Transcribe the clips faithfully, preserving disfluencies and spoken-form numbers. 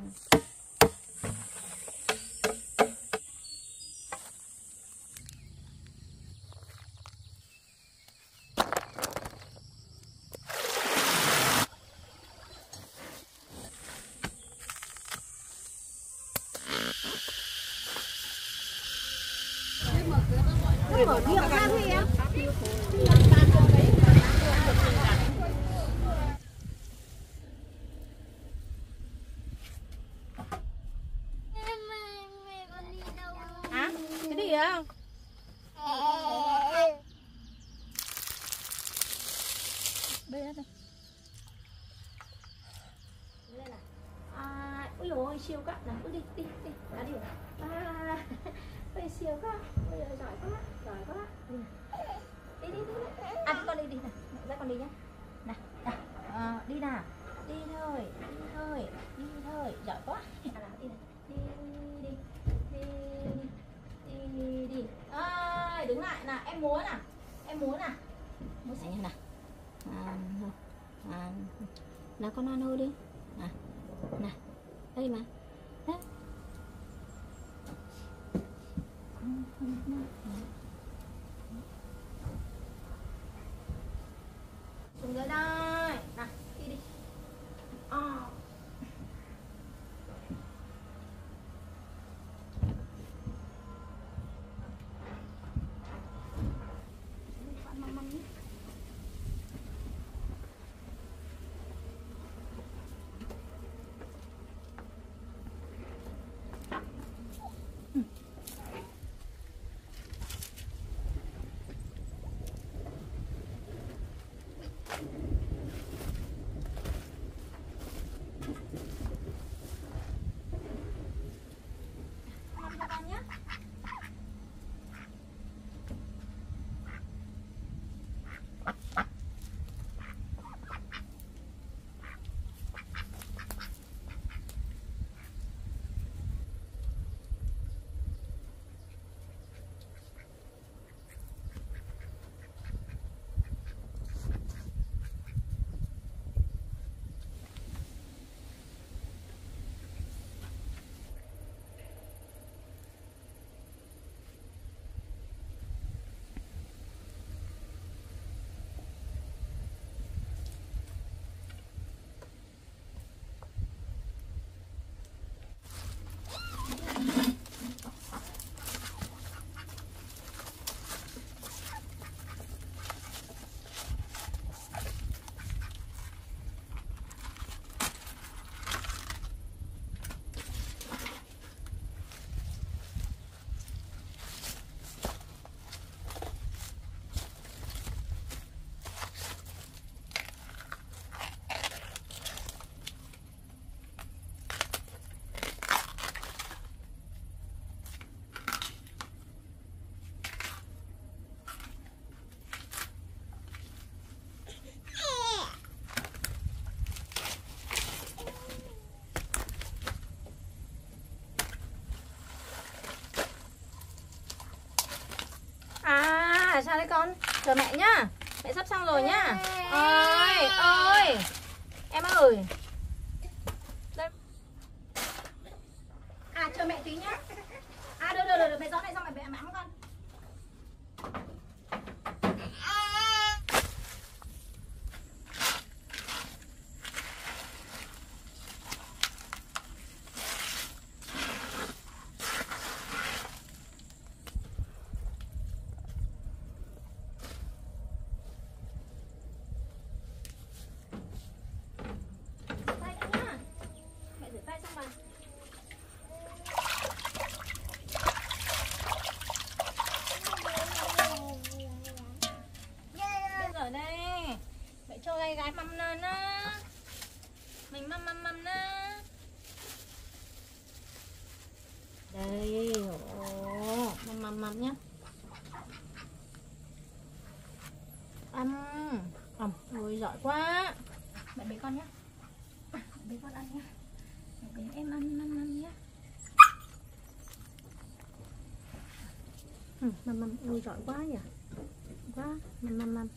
Mở miệng ra thôi em. Hả? Cái gì vậy? Bây giờ đây. Đây này. À, ui dồi ôi, siêu quá. Nào, đi đi đi đi. Đã đi. À, bây siêu quá. Bây giờ giỏi quá, giỏi quá. Đi đi đi. đi. À, con đi đi nào. Dắt con đi nhá. Nào, nào. À, đi nào. Đi thôi, đi thôi, đi thôi, giỏi quá. Nào, đi nào. Đi đi. Đi đi. Đi đi. À, đứng lại nào, em múa nào. Em múa nào. Múa xẻ nào. À, à, nào con ăn thôi đi. À, nào. Đây mà. Đấy. Xuống dưới đây. Nào, đi đi. À. À, sao đấy con? Chờ mẹ nhá. Mẹ sắp xong rồi nhá. Ơi, ơi. Em ơi. Đây. À, chờ mẹ tí nhá. À, được, được, được, mẹ dọn này xong mẹ mẹ mắm con. Cho gái gái mắm lên á. Mình mắm mắm mắm á. Đây, ồ, mắm mắm mắm nhá. Ăn. Ẩm, ôi giỏi quá. Mẹ bế con nhá. Mẹ bế con ăn nhá. Mẹ bế em ăn ăn ăn nhá. Ừ, mắm mắm, ôi giỏi quá nhỉ. Quá, mắm mắm mắm.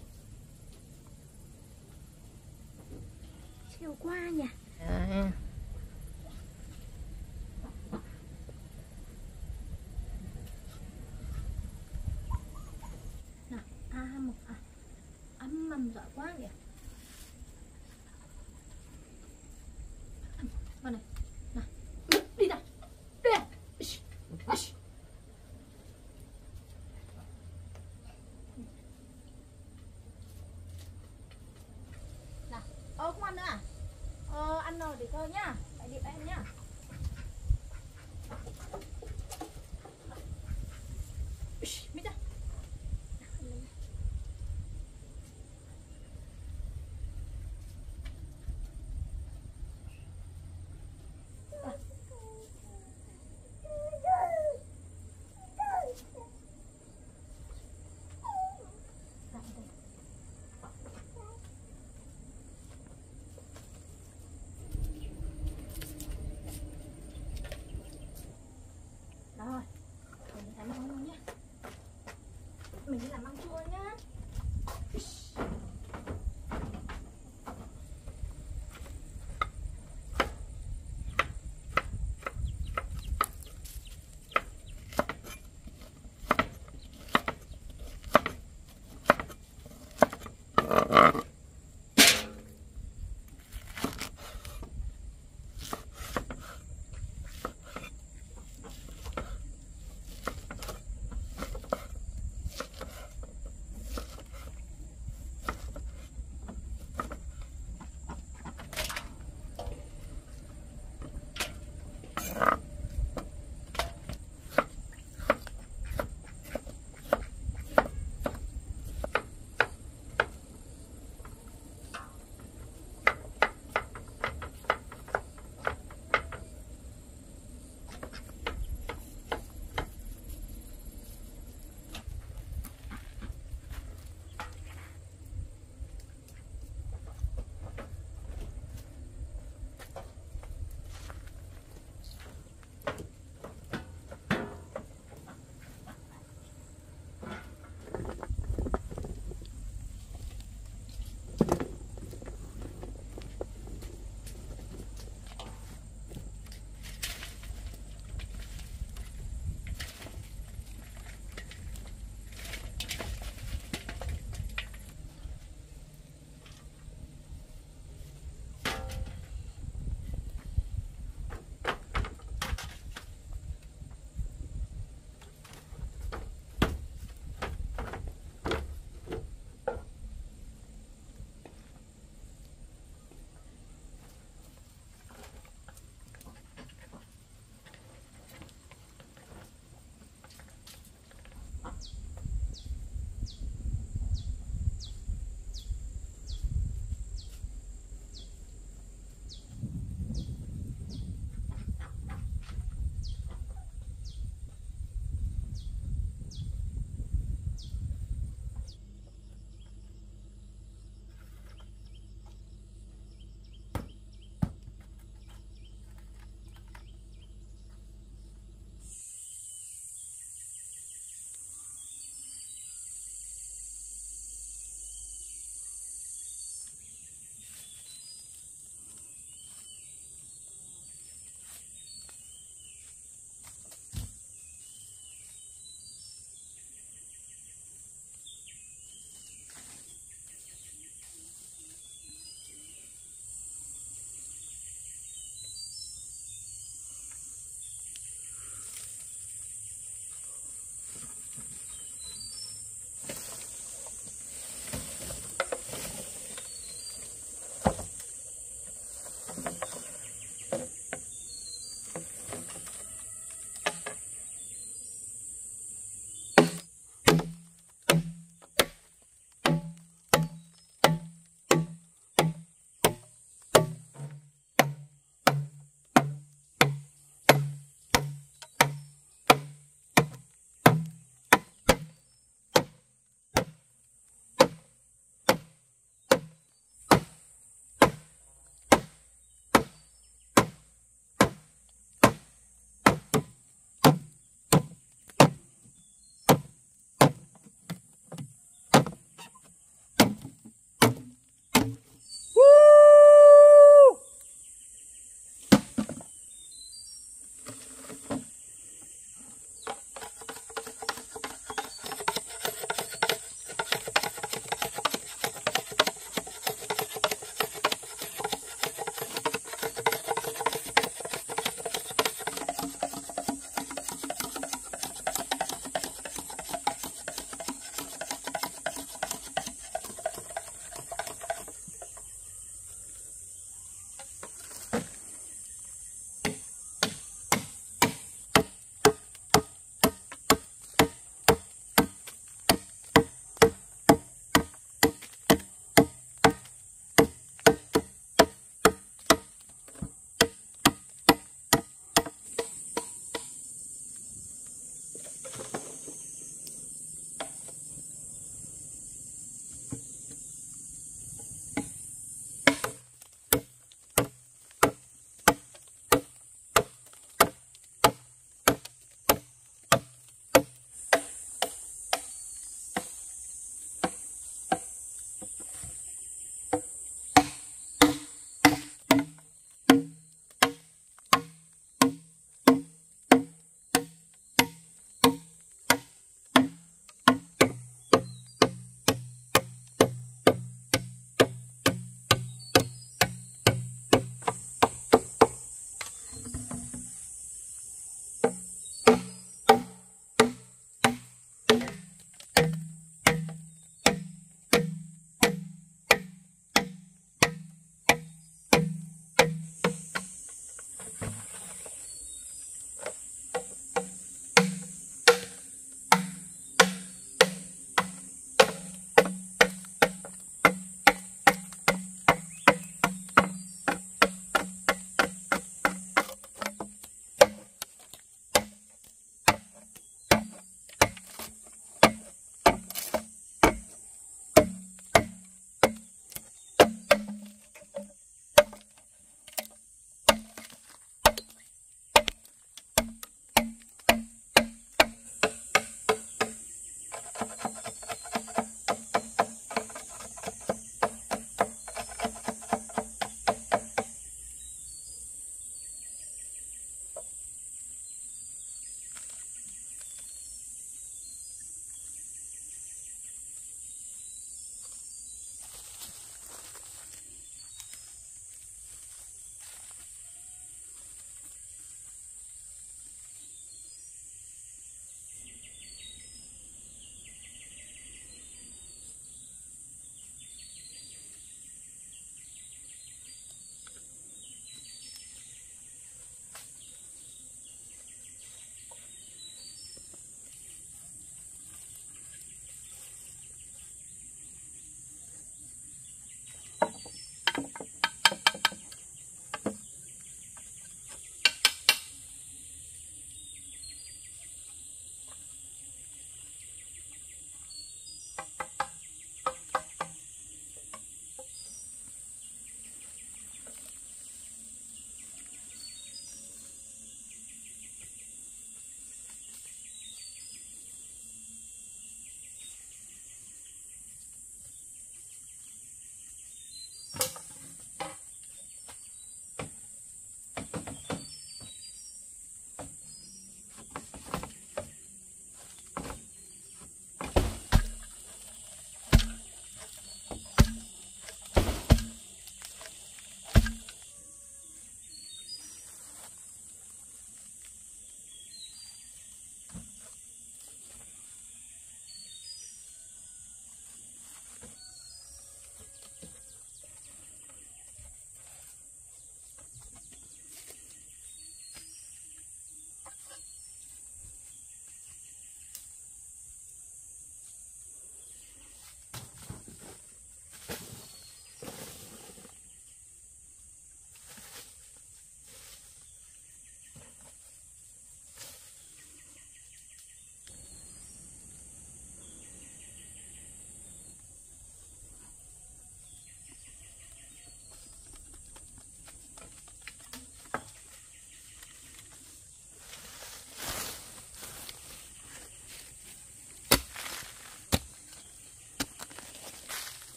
Siêu quá nhỉ. À, ờ để cơ nhá, phải điện em nhá. Mít ra.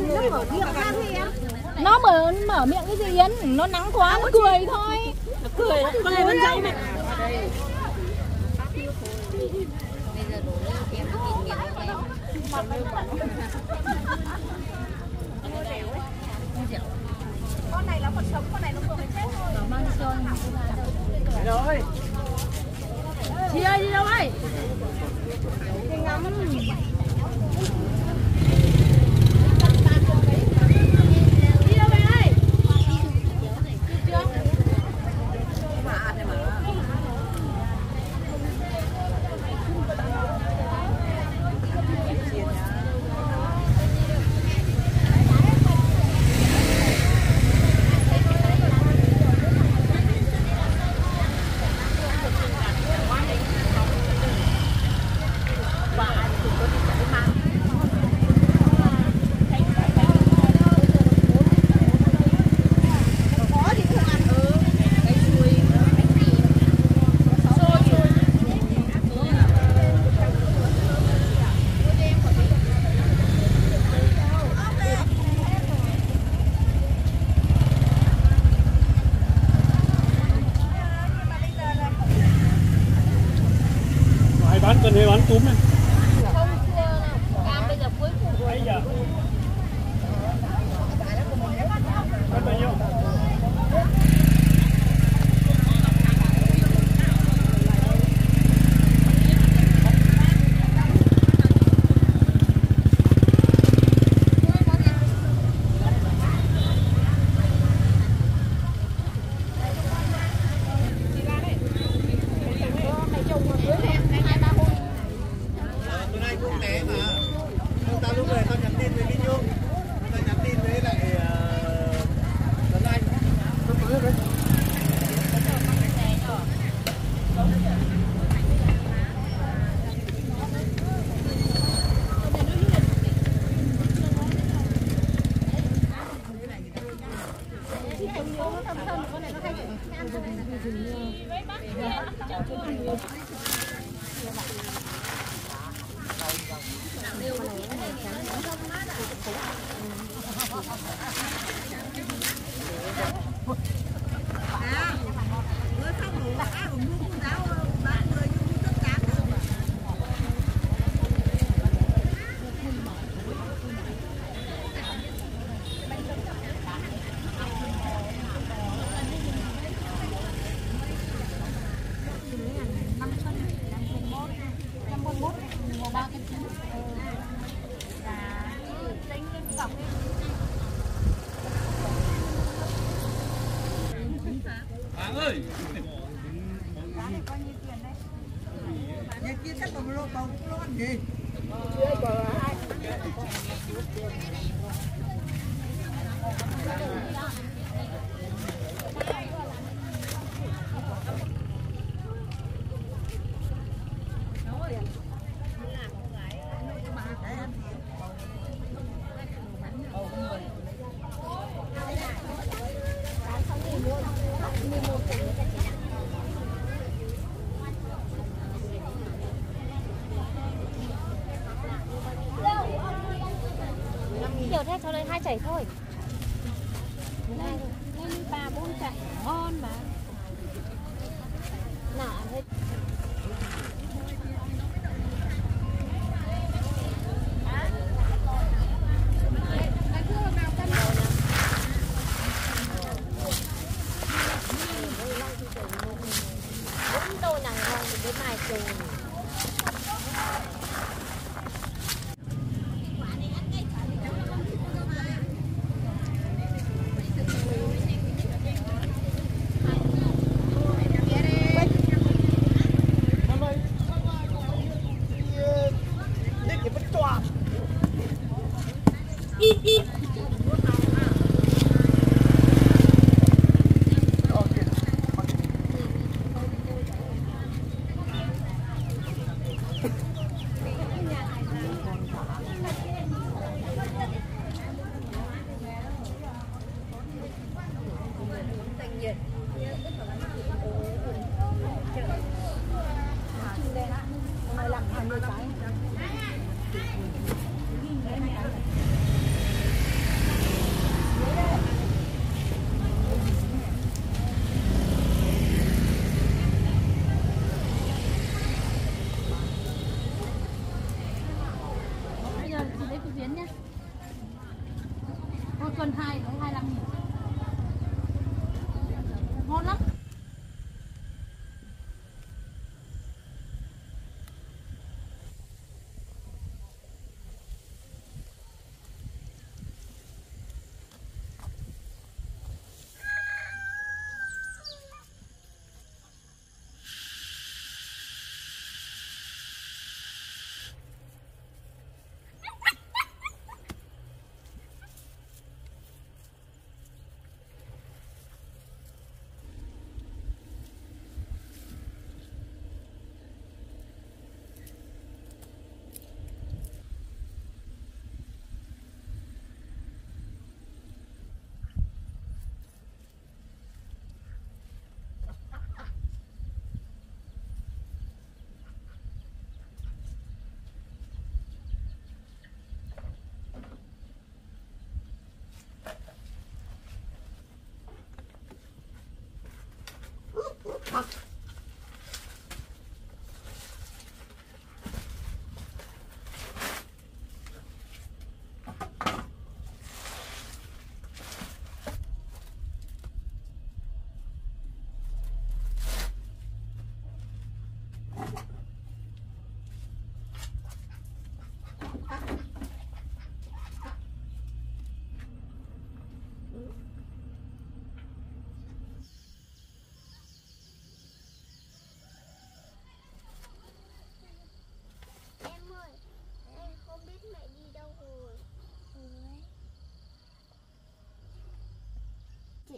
Nó mở mở miệng cái gì Yến? Nó nắng quá nó cười thôi. Nó cười, con này vẫn dậy mà. Bây giờ đổ lên em nó nhìn nghiền em. Con này nó còn sống, con này nó vừa mới chết thôi. Nó mang cho rồi. Chị ơi đi đâu vậy? thì ngắm. Đi đâu vậy ơi? Bán cần hay bán túm này? Không chưa, cam bây giờ cuối cùng rồi. Bây giờ. Bán bao nhiêu? Bạn ơi. Nhà kia chắc còn lô bầu lô ăn gì? Nhiều thế cho lên hai chảy thôi. Lên lên ba bốn chạy ngon mà. Nả thế. Bốn đôi nàng ngon thì cái này từ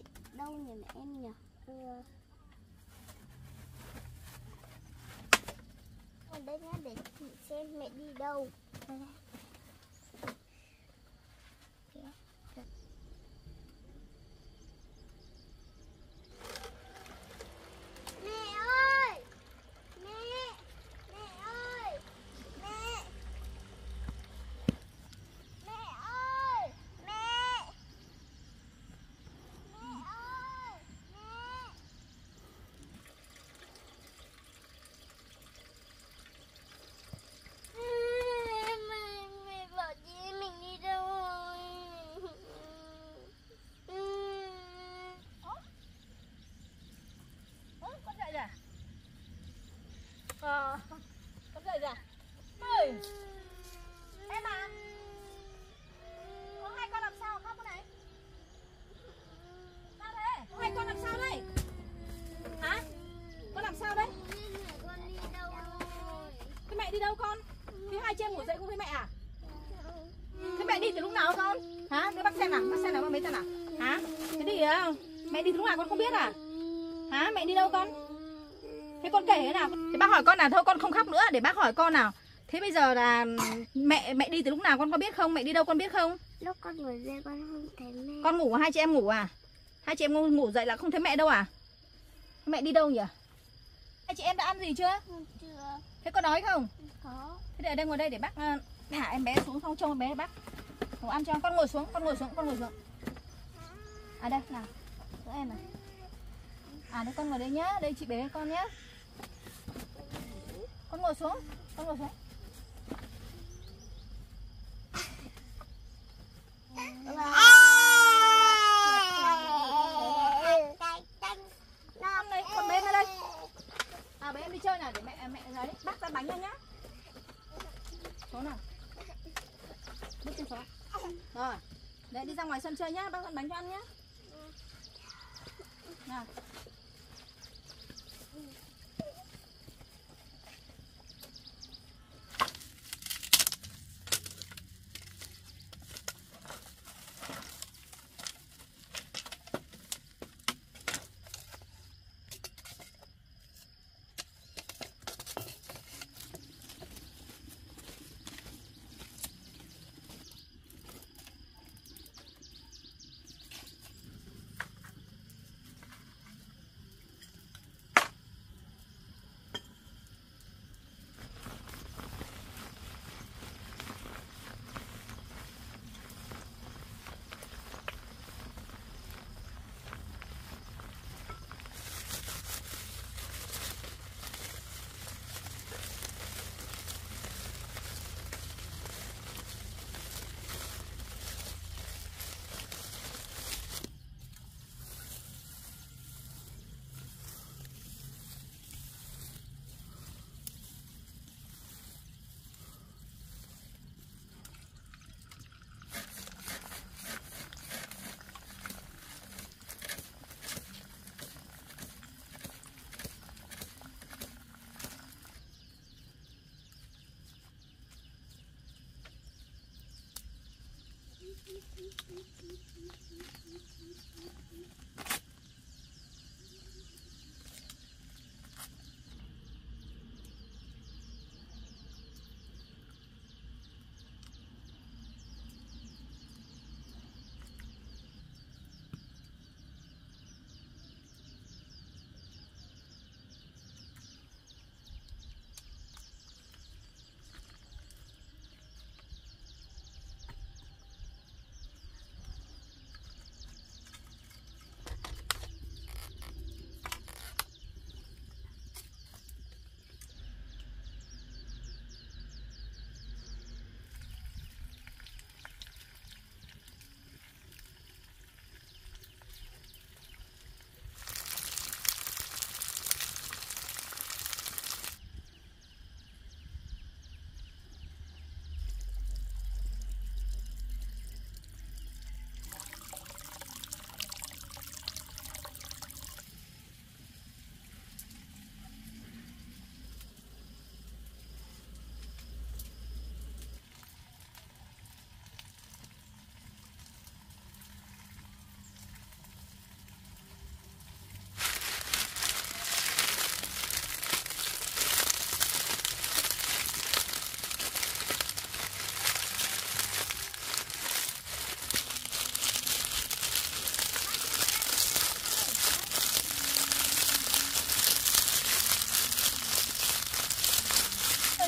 đâu nhỉ mẹ em nhỉ? Ừ. Ở đây nhá, để chị xem mẹ đi đâu. Ờ, con dậy rồi à? Ơi, Em à, có hai con làm sao khóc cái này? sao thế? Hai con làm sao đây? Hả? Con làm sao đấy? Con đi đâu rồi? Thế mẹ đi đâu con? Thế hai chị em ngủ dậy không thấy mẹ à? Thế mẹ đi từ lúc nào con? Hả? Thế bác xem nào, bác xem nào, bác mấy xem nào? Hả? Thế đi à? Mẹ đi từ lúc nào con không biết à? Hả? Mẹ đi đâu con? Thế con kể thế nào? Thế bác hỏi con nào, thôi con không khóc nữa, để bác hỏi con nào. Thế bây giờ là mẹ mẹ đi từ lúc nào con có biết không? Mẹ đi đâu con biết không? Lúc con ngồi dậy con không thấy mẹ. Con ngủ, hai chị em ngủ à? Hai chị em ngủ dậy là không thấy mẹ đâu à? Mẹ đi đâu nhỉ? Hai chị em đã ăn gì chưa? Chưa. Thế có đói không? Có. Thế để ở đây ngồi đây để bác uh, thả em bé xuống không trông em bé bác. Ngồi ăn cho con, ngồi xuống, con ngồi xuống, con ngồi xuống. À đây nào. Đỡ em này. À đây con ngồi đây nhá, đây chị bế con nhá. Con ngồi xuống, con ngồi xuống. Con này, con bé ra đây. À bé em đi chơi nào để mẹ mẹ ấy bác ra bánh cho nhá. Xuống nào. Bước trên xuống. Rồi. Để đi ra ngoài sân chơi nhá, bác ăn bánh cho ăn nhá. Nào.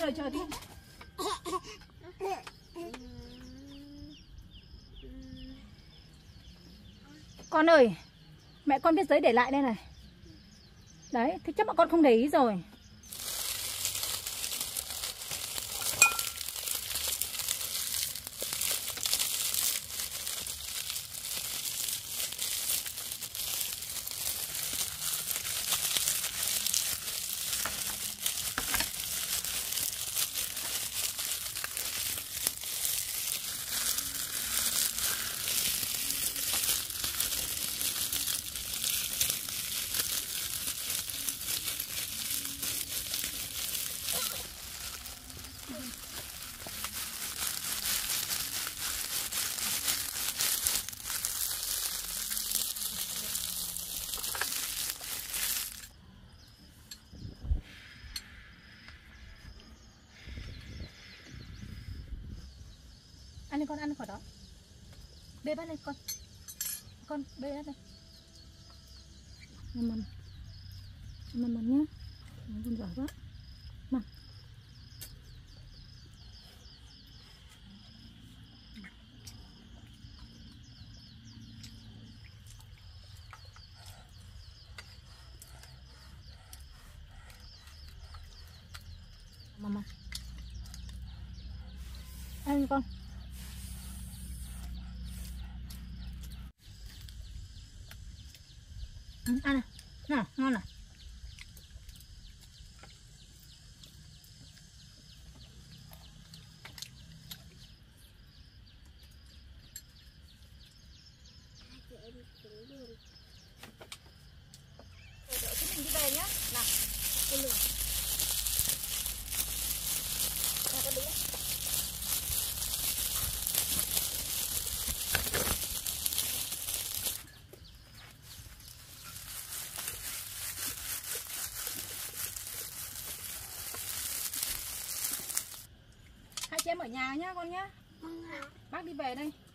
ơi, chờ tí. Con ơi, mẹ con viết giấy để lại đây này. Đấy, thế chắc mà con không để ý rồi. Ăn đi con, ăn khỏi đó. Bê bát lên con. Con bê bát lên. Mầm mầm. Mầm mầm nhá. Con giỏi quá. Mầm. Mầm mầm. Ăn đi con. Ừ, ăn này. Nào, ngon này. Đợi chúng mình đi về nhá. Nào, lên lửa. Nào, con đứng đây. Hai chị em ở nhà nhá con nhá. Bác đi về đây.